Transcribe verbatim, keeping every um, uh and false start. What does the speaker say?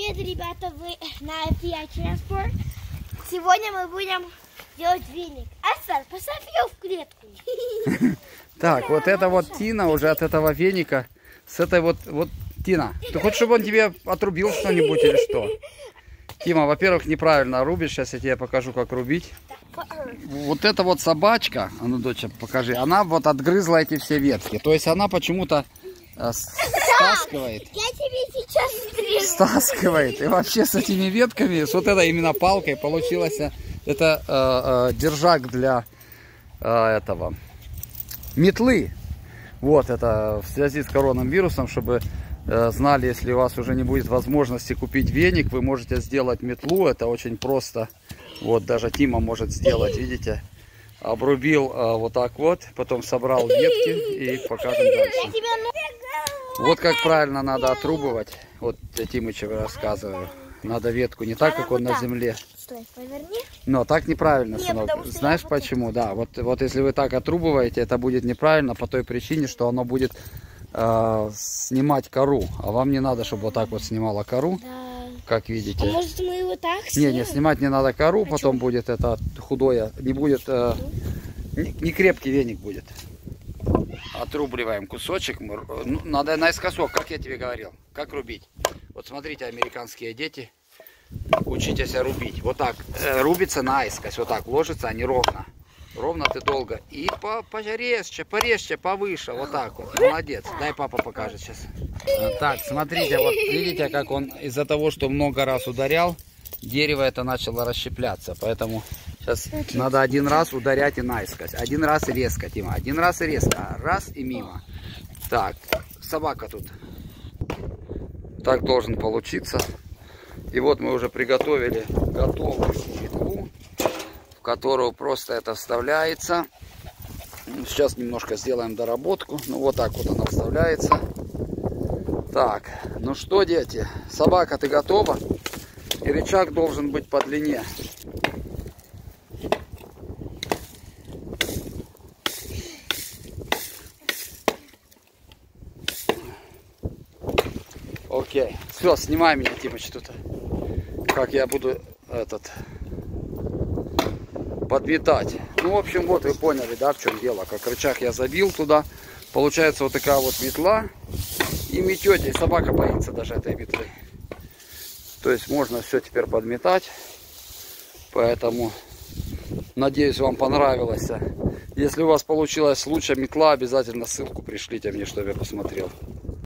Привет, ребята, вы на эф пи ай Transport. Сегодня мы будем делать веник. Астер, поставь ее в клетку. Так, вот это вот Тина уже от этого веника. С этой вот, вот Тина. Ты хочешь, чтобы он тебе отрубил что-нибудь или что? Тима, во-первых, неправильно рубишь. Сейчас я тебе покажу, как рубить. Вот эта вот собачка, а ну, доча, покажи, она вот отгрызла эти все ветки. То есть она почему-то э, стаскивает. Я тебе сейчас стрижу. Стаскивает. И вообще с этими ветками, с вот этой именно палкой получилось, это э, э, держак для э, этого метлы. Вот это в связи с коронавирусом, чтобы э, знали, если у вас уже не будет возможности купить веник, вы можете сделать метлу. Это очень просто. Вот даже Тима может сделать, видите? Обрубил э, вот так вот, потом собрал ветки и покажем дальше. Вот как правильно надо отрубывать. Вот я Тимычу рассказываю. Надо ветку не так, как он на земле. Стой, поверни. Но так неправильно, Не, сынок. я Знаешь вот почему? Да, вот, вот если вы так отрубываете, это будет неправильно по той причине, что оно будет э, снимать кору. А вам не надо, чтобы вот так вот снимало кору, Да. как видите. А может мы его так Не, снимем? не, снимать не надо кору, Почему? потом будет это худое, не будет, э, не, не крепкий веник будет. Отрубливаем кусочек, мы, ну, надо наискосок, как я тебе говорил, как рубить. Вот смотрите, американские дети, учитесь рубить. Вот так, э, рубится наискось, вот так, ложится, а не ровно. Ровно ты долго. И по, порежьте, порежьте повыше, вот так вот. Молодец. Дай папа покажет сейчас. Так, смотрите, вот видите, как он из-за того, что много раз ударял, дерево это начало расщепляться. Поэтому сейчас надо один раз ударять и наискось. Один раз и резко, Тима. Один раз и резко. Раз и мимо. Так, собака тут. Так должен получиться. И вот мы уже приготовили готовую метлу, в которую просто это вставляется. Сейчас немножко сделаем доработку. Ну вот так вот она вставляется. Так, ну что, дети, собака, ты готова? И рычаг должен быть по длине. Окей. Все, снимай меня, Тимыч, тут. Как я буду этот подметать. Ну, в общем, вот вы поняли, да, в чем дело. Как рычаг я забил туда. Получается вот такая вот метла. И метете. И собака боится даже этой метлы. То есть можно все теперь подметать. Поэтому надеюсь, вам понравилось. Если у вас получилась лучшая метла, обязательно ссылку пришлите мне, чтобы я посмотрел.